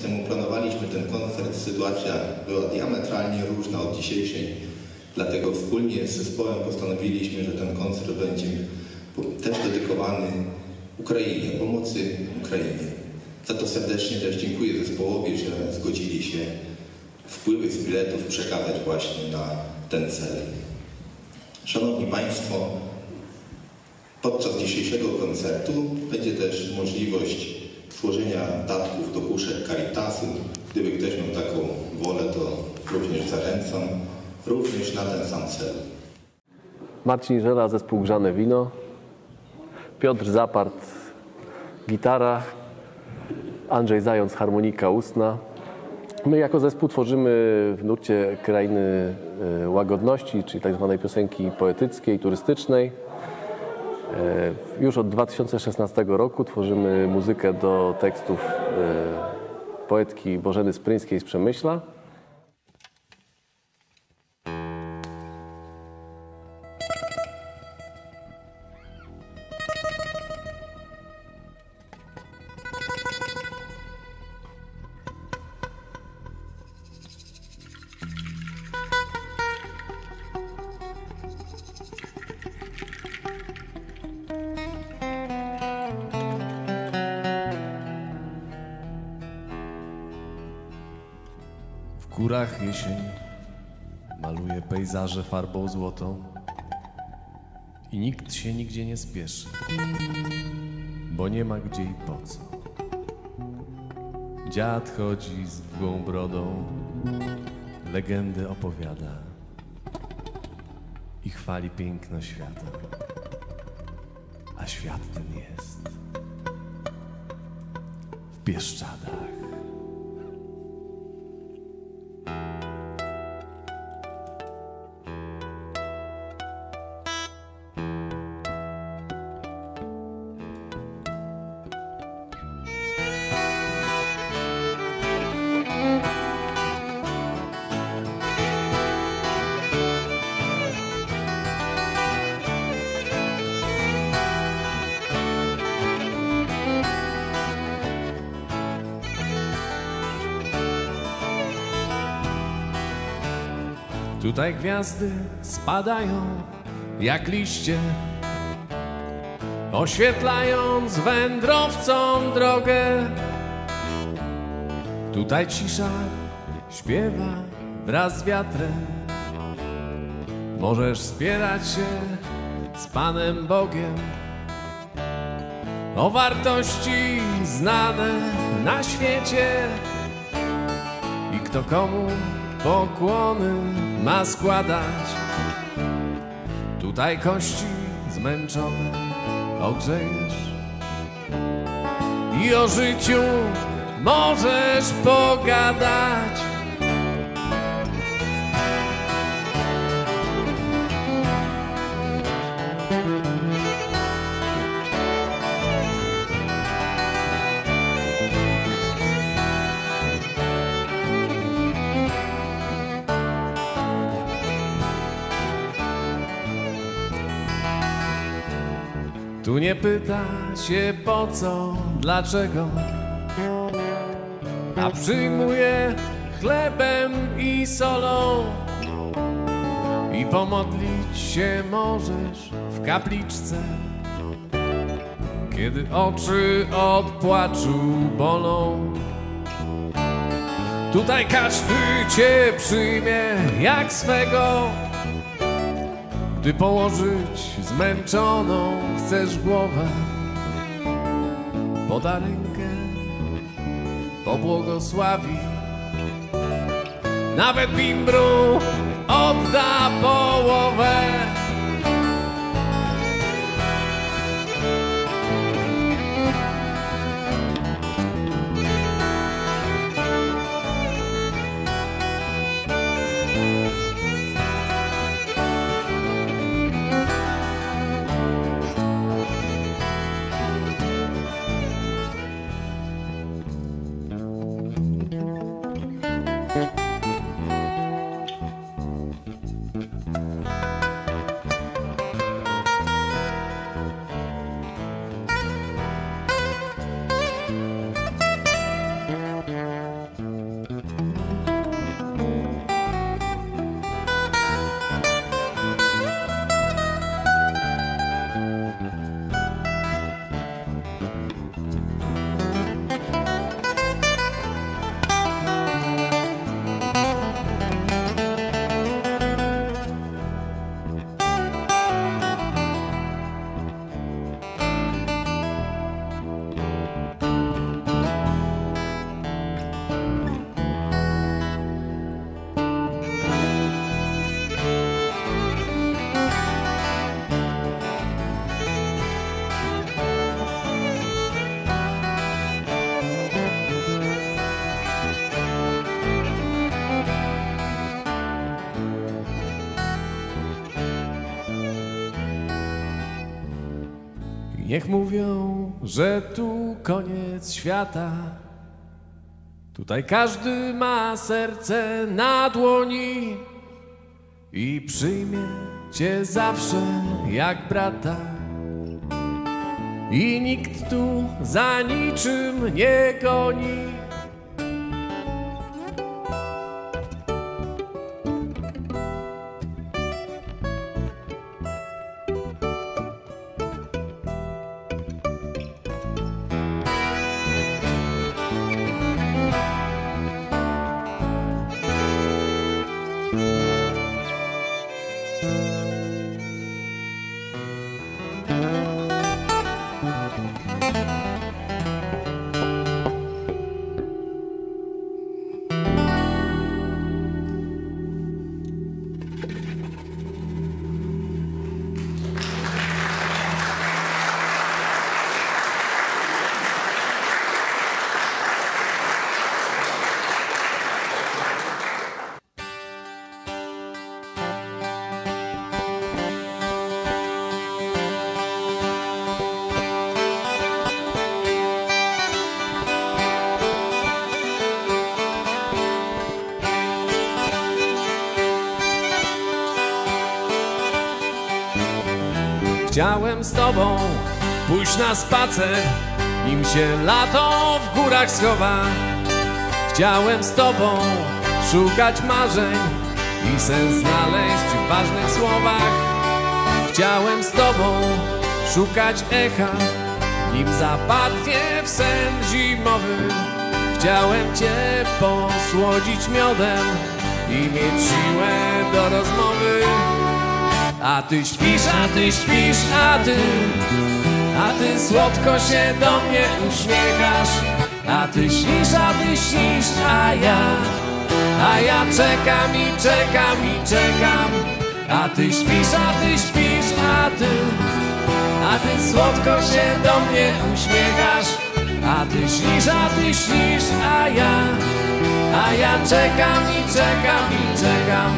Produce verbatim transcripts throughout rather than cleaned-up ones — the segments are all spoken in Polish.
temu planowaliśmy ten koncert, sytuacja była diametralnie różna od dzisiejszej. Dlatego wspólnie z zespołem postanowiliśmy, że ten koncert będzie też dedykowany Ukrainie, pomocy Ukrainie. Za to serdecznie też dziękuję zespołowi, że zgodzili się wpływy z biletów przekazać właśnie na ten cel. Szanowni Państwo, podczas dzisiejszego koncertu będzie też możliwość złożenia datków do puszek Caritasu. Gdyby ktoś miał taką wolę, to również zachęcam, również na ten sam cel. Marcin Żela, zespół Grzane Wino, Piotr Zapart, gitara, Andrzej Zając, harmonika ustna. My jako zespół tworzymy w nurcie Krainy Łagodności, czyli tak zwanej piosenki poetyckiej, turystycznej. Już od dwa tysiące szesnastego roku tworzymy muzykę do tekstów poetki Bożeny Spryńskiej z Przemyśla. W górach jesień maluje pejzaże farbą złotą i nikt się nigdzie nie spieszy, bo nie ma gdzie i po co. Dziad chodzi z długą brodą, legendy opowiada i chwali piękno świata, a świat ten jest w Bieszczadach. Tutaj gwiazdy spadają jak liście, oświetlając wędrowcom drogę. Tutaj cisza śpiewa wraz z wiatrem. Możesz spierać się z Panem Bogiem o wartości znane na świecie i kto komu pokłony ma składać. Tutaj kości zmęczone ogrzejesz i o życiu możesz pogadać. Tu nie pyta się po co, dlaczego, a przyjmuje chlebem i solą. I pomodlić się możesz w kapliczce, kiedy oczy od płaczu bolą. Tutaj każdy cię przyjmie jak swego, gdy położyć zmęczoną chcesz głowę. Poda rękę, pobłogosławi, nawet bimbru odda połowę. Niech mówią, że tu koniec świata. Tutaj każdy ma serce na dłoni i przyjmie cię zawsze jak brata. I nikt tu za niczym nie goni. Chciałem z tobą pójść na spacer, nim się lato w górach schowa. Chciałem z tobą szukać marzeń i sens znaleźć w ważnych słowach. Chciałem z tobą szukać echa, nim zapadnie w sen zimowy. Chciałem cię posłodzić miodem i mieć siłę do rozmowy. A ty śpisz, a ty śpisz, a ty, a ty słodko się do mnie uśmiechasz. A ty śnisz, a ty śnisz, a ja, a ja czekam i czekam i czekam. A ty śpisz, a ty śpisz, a ty, a ty słodko się do mnie uśmiechasz. A ty śnisz, a ty śnisz, a ja, a ja czekam i czekam i czekam.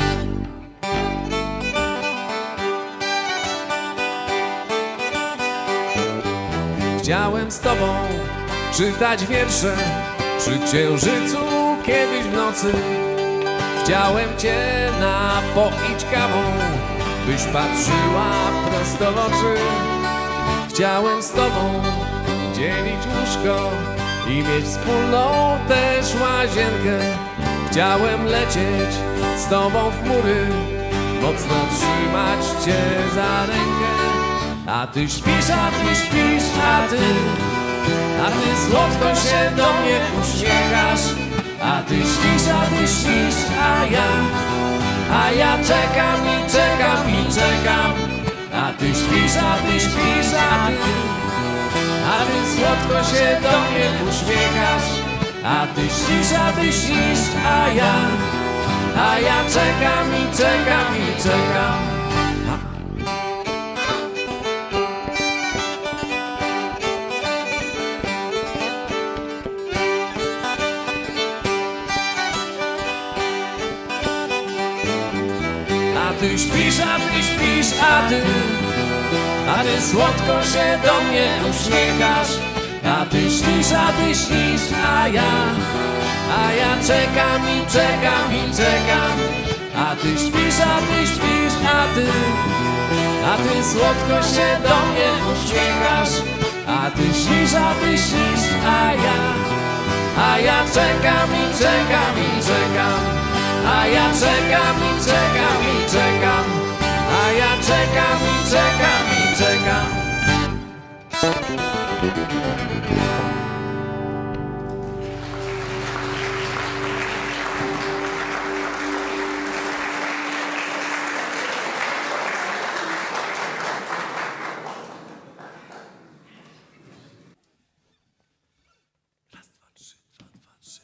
Chciałem z tobą czytać wiersze przy księżycu kiedyś w nocy. Chciałem cię napoić kawą, byś patrzyła prosto w oczy. Chciałem z tobą dzielić łóżko i mieć wspólną też łazienkę. Chciałem lecieć z tobą w chmury, mocno trzymać cię za rękę. A ty śpisz, a ty śpisz, a ty, a ty słodko się do mnie uśmiechasz. A ty śnisz, a ty śnisz, a ja, a ja czekam i czekam i czekam. A ty śpisz, a ty śpisz, a ty, a ty słodko się do mnie uśmiechasz. A ty śnisz, a ty śnisz, a ja, a ja czekam i czekam i czekam. A ty śpisz, a ty śpisz, a ty, a ty słodko się do mnie uśmiechasz. A ty śnisz, a ty śnisz, a ja, a ja czekam i czekam i czekam. A ty śpisz, a ty śpisz, a ty, a ty słodko się do mnie uśmiechasz. A ty śnisz, a ty śnisz, a ja, a ja czekam i czekam i czekam. A ja czekam i czekam i czekam. A ja czekam i czekam i czekam. Raz, dwa, trzy, dwa, dwa, trzy.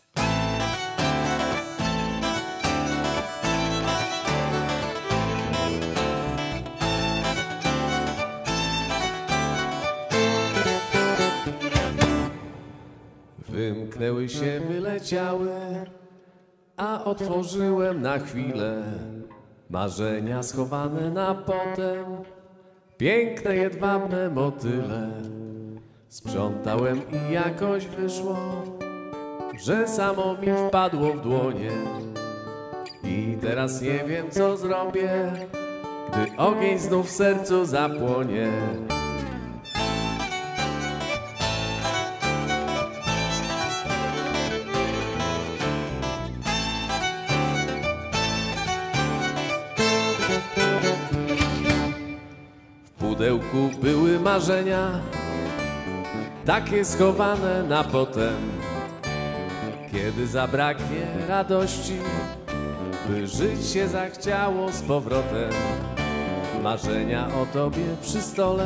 Wymknęły się, wyleciały, a otworzyłem na chwilę marzenia schowane na potem. piękne jedwabne motyle. Sprzątałem i jakoś wyszło, że samo mi wpadło w dłonie. I teraz nie wiem, co zrobię, gdy ogień znów w sercu zapłonie. W pudełku były marzenia, takie schowane na potem, kiedy zabraknie radości, by żyć się zachciało z powrotem. Marzenia o tobie przy stole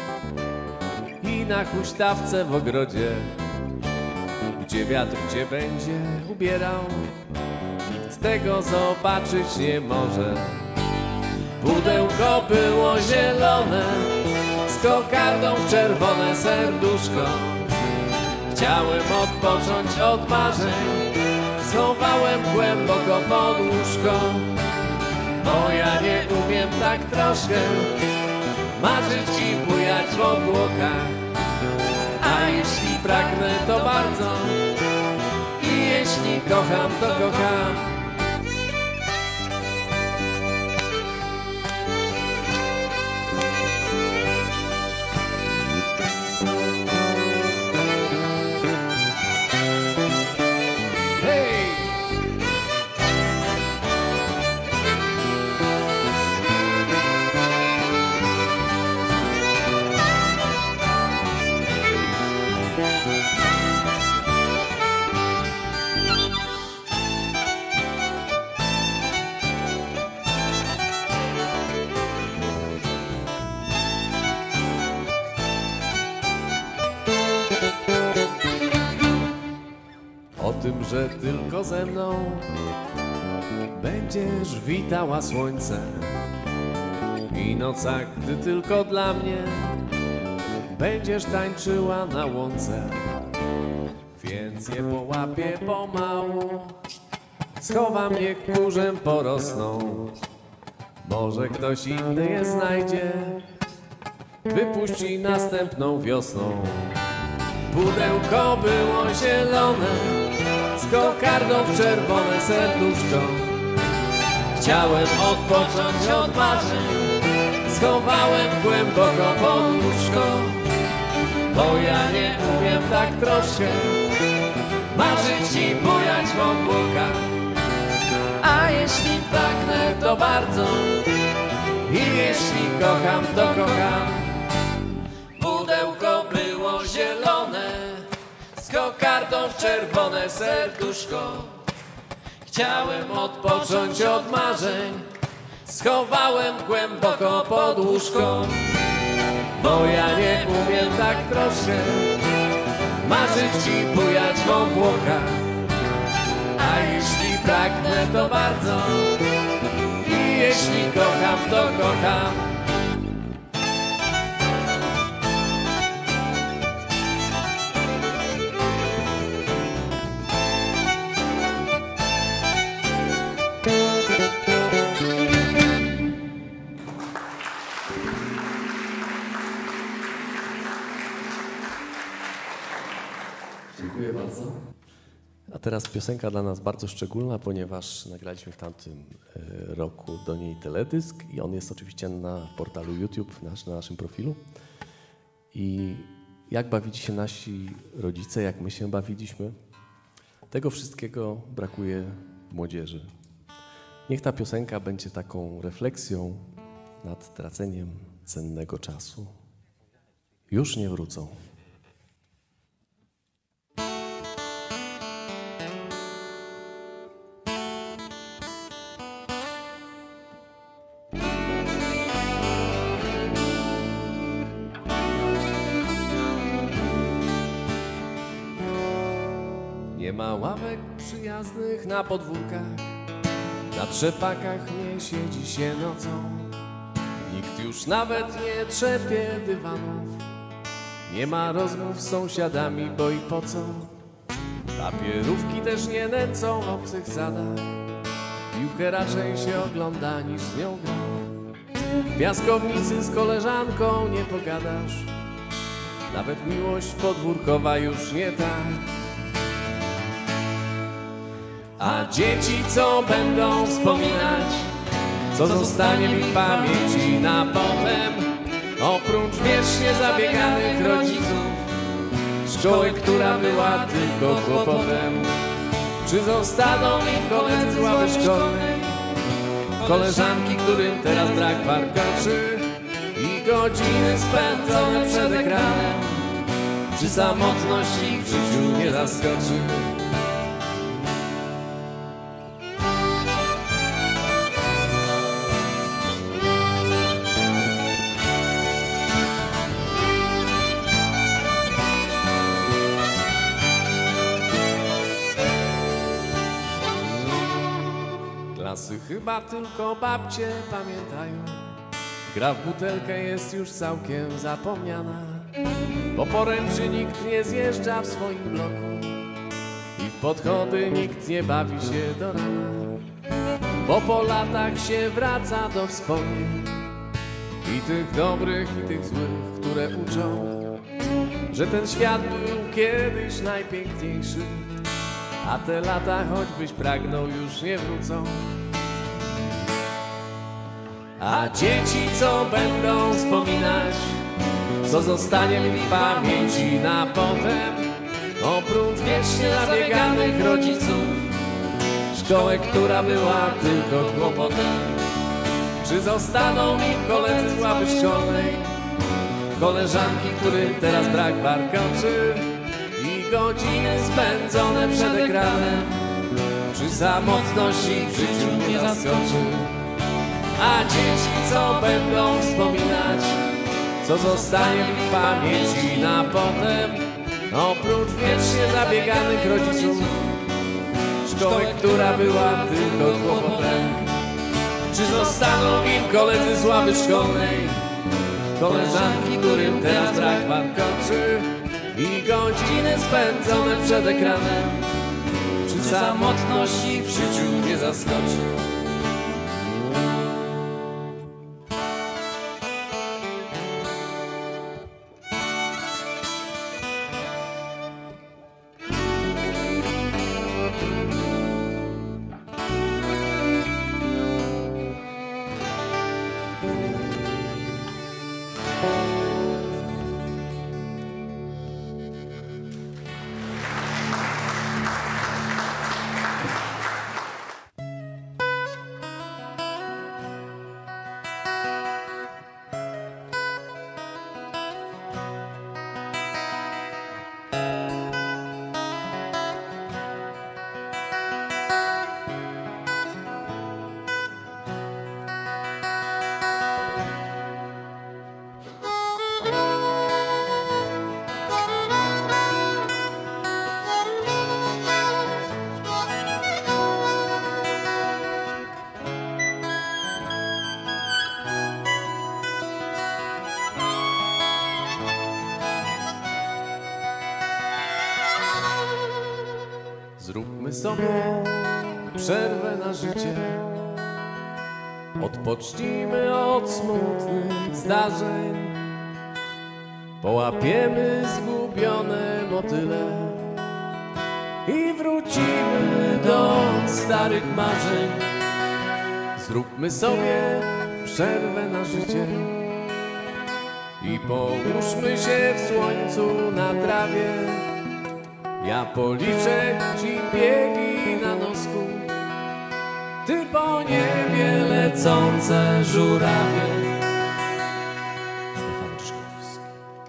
i na huśtawce w ogrodzie, gdzie wiatr cię będzie ubierał, nikt tego zobaczyć nie może. Pudełko było zielone, z kokardą w czerwone serduszko. Chciałem odpocząć od marzeń, schowałem głęboko pod łóżko. Bo ja nie umiem tak troszkę marzyć i bujać w obłokach. A jeśli pragnę, to bardzo, i jeśli kocham, to kocham. O tym, że tylko ze mną będziesz witała słońce i nocach, gdy tylko dla mnie będziesz tańczyła na łące. Więc je połapię pomału, schowam je, kurzem porosną. Może ktoś inny je znajdzie, wypuści następną wiosną. Pudełko było zielone, z kokardą w czerwone serduszko. Chciałem odpocząć od marzeń, schowałem głęboko pod łóżko. Bo ja nie umiem tak troszkę marzyć i bujać w obłokach. A jeśli pragnę, to bardzo, i jeśli kocham, to kocham. Pudełko było zielone, z kokardą w czerwone serduszko. Chciałem odpocząć od marzeń, schowałem głęboko pod łóżko. Bo ja nie umiem tak troszkę marzyć i bujać w obłokach. A jeśli pragnę, to bardzo, i jeśli kocham, to kocham. Dziękuję bardzo. A teraz piosenka dla nas bardzo szczególna, ponieważ nagraliśmy w tamtym roku do niej teledysk i on jest oczywiście na portalu YouTube, nasz, na naszym profilu. I jak bawili się nasi rodzice, jak my się bawiliśmy, tego wszystkiego brakuje młodzieży. Niech ta piosenka będzie taką refleksją nad traceniem cennego czasu. Już nie wrócą. Nie ma ławek przyjaznych na podwórkach, na trzepakach nie siedzi się nocą. Nikt już nawet nie trzepie dywanów, nie ma rozmów z sąsiadami, bo i po co? Papierówki też nie nęcą obcych zadach, piłkę raczej się ogląda niż z nią gra. W piaskownicy z koleżanką nie pogadasz, nawet miłość podwórkowa już nie ta. A dzieci co będą wspominać, co zostanie mi w pamięci na potem, oprócz wiecznie zabieganych rodziców, szkoły, która była tylko kłopotem. Czy zostaną mi koledzy z ławy szkolnej, koleżanki, którym teraz brak warkoczy, i godziny spędzone przed ekranem, czy samotność ich w życiu nie zaskoczy? Klasy chyba tylko babcie pamiętają, gra w butelkę jest już całkiem zapomniana, bo poręczy nikt nie zjeżdża w swoim bloku i w podchody nikt nie bawi się do rana, bo po latach się wraca do wspomnień i tych dobrych, i tych złych, które uczą, że ten świat był kiedyś najpiękniejszy, a te lata, choćbyś pragnął, już nie wrócą. A dzieci co będą wspominać, co zostanie mi w pamięci na potem, oprócz wiecznie zabieganych rodziców, szkołę, która była tylko kłopotem. Czy zostaną mi koledzy z ławy szkolnej, koleżanki, którym teraz brak warkoczy, i godziny spędzone przed ekranem, czy samotność ich w życiu nie zaskoczy? A dzieci co będą wspominać, co zostanie mi w pamięci na potem, oprócz wiecznie zabieganych rodziców, szkoły, która była tylko kłopotem. Czy zostaną im koledzy z ławy szkolnej, koleżanki, którym teraz brak warkoczy, i godziny spędzone przed ekranem, czy samotność ich w życiu nie zaskoczy? Zróbmy sobie przerwę na życie, odpocznijmy od smutnych zdarzeń, połapiemy zgubione motyle i wrócimy do starych marzeń. Zróbmy sobie przerwę na życie i połóżmy się w słońcu na trawie. Ja policzę ci biegi na nosku, ty po niebie lecące żurawie. Stefan Czkowski.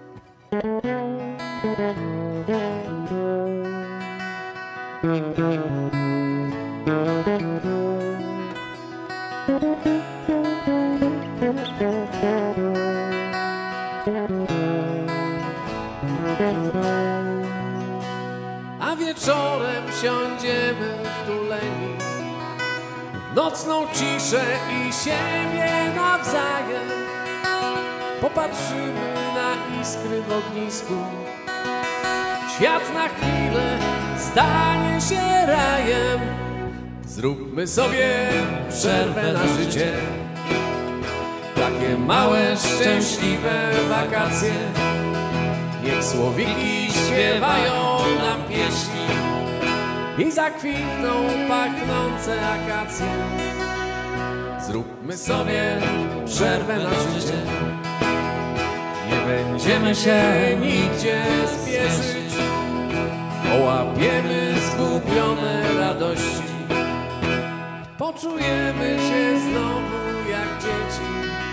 A wieczorem siądziemy wtuleni w nocną ciszę i siebie nawzajem. Popatrzymy na iskry w ognisku, świat na chwilę stanie się rajem. Zróbmy sobie przerwę na życie takie małe, szczęśliwe wakacje. Niech słowiki śpiewają nam pieśni i zakwitną pachnące akacje. Zróbmy sobie przerwę na życie, nie będziemy się nigdzie spieszyć. Połapiemy zgubione radości, poczujemy się znowu jak dzieci.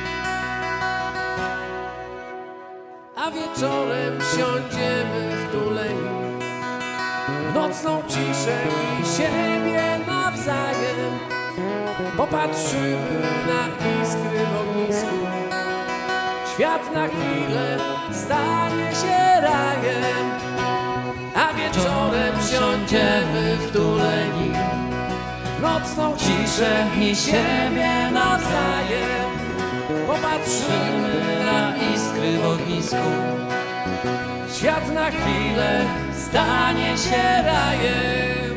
A wieczorem siądziemy wtuleni w nocną ciszę i siebie nawzajem. Popatrzymy na iskry w ognisku, świat na chwilę stanie się rajem. A wieczorem siądziemy wtuleni w nocną ciszę i siebie nawzajem. Popatrzymy na iskry w ognisku, świat na chwilę stanie się rajem.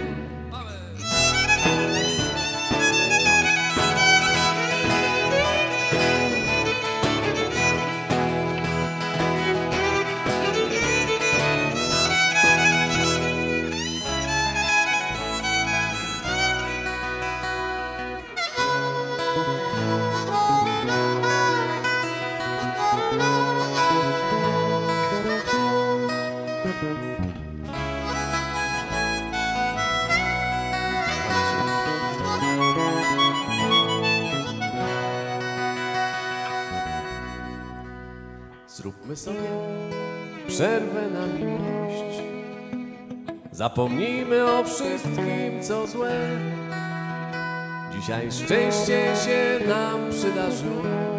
Zróbmy sobie przerwę na miłość, zapomnijmy o wszystkim, co złe. Dzisiaj szczęście się nam przydarzyło,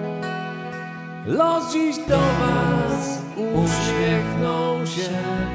los dziś do was uśmiechnął się.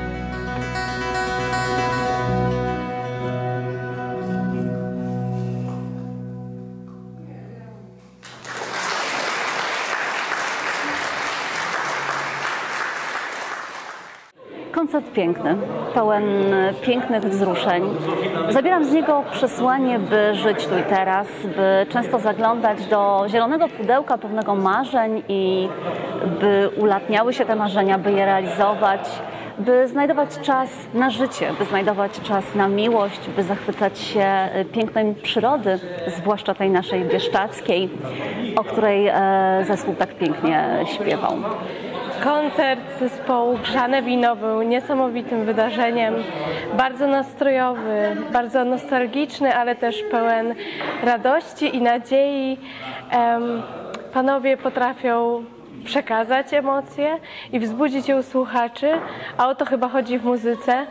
Koncert piękny, pełen pięknych wzruszeń. Zabieram z niego przesłanie, by żyć tu i teraz, by często zaglądać do zielonego pudełka pewnego marzeń i by ulatniały się te marzenia, by je realizować, by znajdować czas na życie, by znajdować czas na miłość, by zachwycać się pięknem przyrody, zwłaszcza tej naszej bieszczadzkiej, o której zespół tak pięknie śpiewał. Koncert zespołu Grzane Wino był niesamowitym wydarzeniem, bardzo nastrojowy, bardzo nostalgiczny, ale też pełen radości i nadziei. Panowie potrafią przekazać emocje i wzbudzić je u słuchaczy, a o to chyba chodzi w muzyce.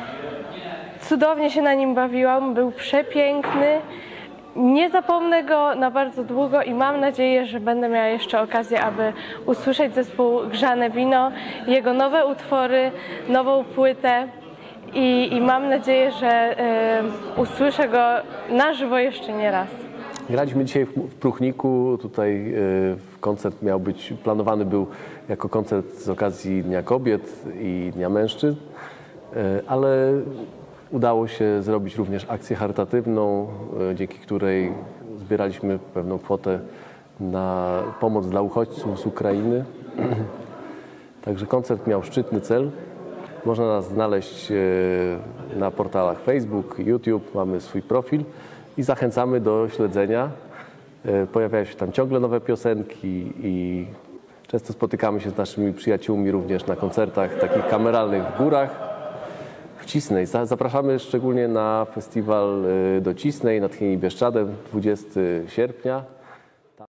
Cudownie się na nim bawiłam, był przepiękny. Nie zapomnę go na bardzo długo i mam nadzieję, że będę miała jeszcze okazję, aby usłyszeć zespół Grzane Wino, jego nowe utwory, nową płytę i, i mam nadzieję, że y, usłyszę go na żywo jeszcze nie raz. Graliśmy dzisiaj w Pruchniku, tutaj y, koncert miał być, planowany był jako koncert z okazji Dnia Kobiet i Dnia Mężczyzn, y, ale udało się zrobić również akcję charytatywną, dzięki której zbieraliśmy pewną kwotę na pomoc dla uchodźców z Ukrainy. Także koncert miał szczytny cel. Można nas znaleźć na portalach Facebook, YouTube, mamy swój profil i zachęcamy do śledzenia. Pojawiają się tam ciągle nowe piosenki i często spotykamy się z naszymi przyjaciółmi również na koncertach takich kameralnych w górach. W Cisnej. Zapraszamy szczególnie na festiwal do Cisnej, natchnieni Bieszczadem, dwudziestego sierpnia.